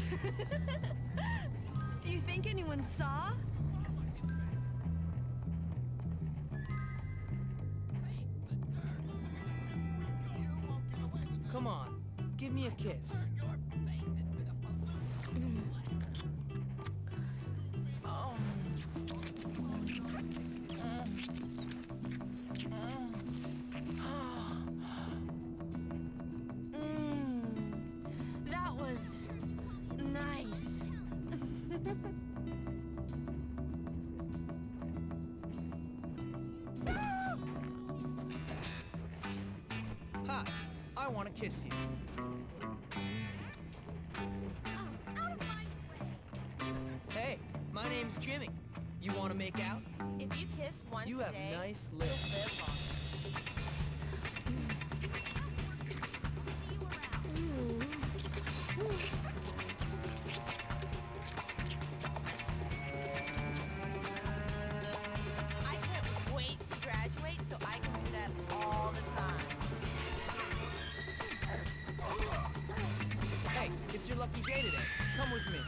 Do you think anyone saw? Come on, give me a kiss. That was nice. Hi, I want to kiss you. Out of my way. Hey, my name's Jimmy. You want to make out? If you kiss once You a have day, nice you'll lips. live longer. I can't wait to graduate so I can do that all the time. Hey, it's your lucky day today. Come with me.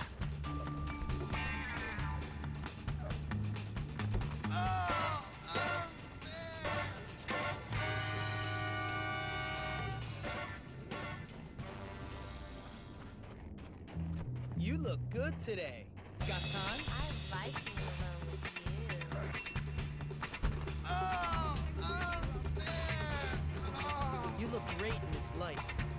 You look good today. Got time? I like being alone with you. You look great in this light.